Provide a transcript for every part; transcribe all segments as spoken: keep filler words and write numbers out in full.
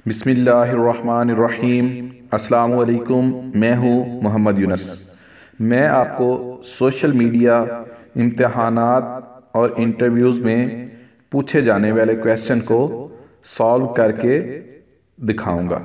बिस्मिल्लाहिर्रहमानिर्रहीम। अस्सलामु अलैकुम। मैं हूँ मोहम्मद यूनुस। मैं आपको सोशल मीडिया, इम्तहानात और इंटरव्यूज़ में पूछे जाने वाले क्वेश्चन को सॉल्व करके दिखाऊंगा।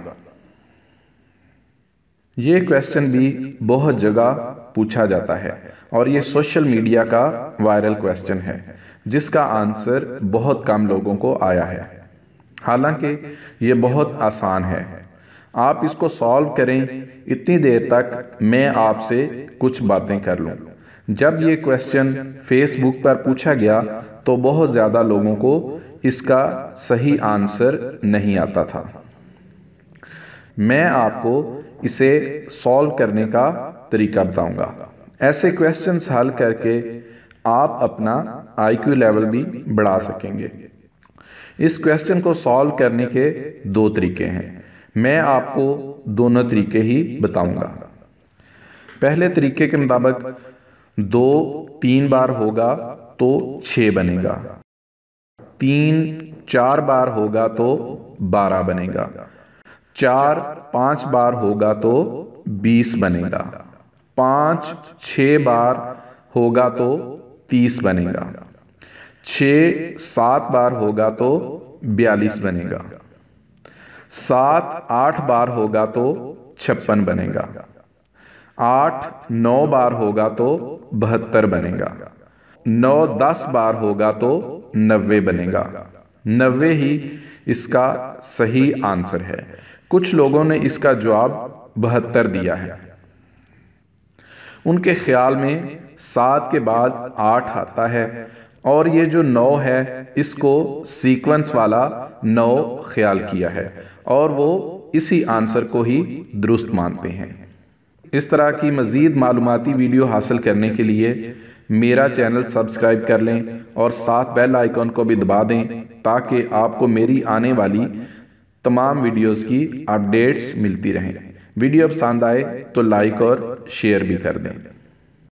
ये क्वेश्चन भी बहुत जगह पूछा जाता है और ये सोशल मीडिया का वायरल क्वेश्चन है जिसका आंसर बहुत कम लोगों को आया है। हालांकि ये बहुत आसान है, आप इसको सॉल्व करें। इतनी देर तक मैं आपसे कुछ बातें कर लूँ। जब ये क्वेश्चन फेसबुक पर पूछा गया तो बहुत ज़्यादा लोगों को इसका सही आंसर नहीं आता था। मैं आपको इसे सॉल्व करने का तरीका बताऊंगा। ऐसे क्वेश्चंस हल करके आप अपना आई क्यू लेवल भी बढ़ा सकेंगे। इस क्वेश्चन को सॉल्व करने के दो तरीके हैं। मैं आपको दोनों तरीके ही बताऊंगा। पहले तरीके के मुताबिक दो तीन बार होगा तो छः बनेगा, तीन चार बार होगा तो बारह बनेगा, चार पाँच बार होगा तो बीस बनेगा, पाँच छः बार होगा तो तीस बनेगा, छः सात बार होगा तो बयालीस बनेगा, सात आठ बार होगा तो छप्पन बनेगा, आठ नौ बार होगा तो बहत्तर बनेगा, नौ दस बार होगा तो नब्बे बनेगा। नब्बे ही इसका सही आंसर है। कुछ लोगों ने इसका जवाब बहत्तर दिया है। उनके ख्याल में सात के बाद आठ आता है और ये जो नौ है इसको सीक्वेंस वाला नौ ख्याल किया है और वो इसी आंसर को ही दुरुस्त मानते हैं। इस तरह की मज़ीद मालूमाती वीडियो हासिल करने के लिए मेरा चैनल सब्सक्राइब कर लें और साथ बेल आइकन को भी दबा दें ताकि आपको मेरी आने वाली तमाम वीडियोस की अपडेट्स मिलती रहें। वीडियो पसंद आए तो लाइक और शेयर भी कर दें।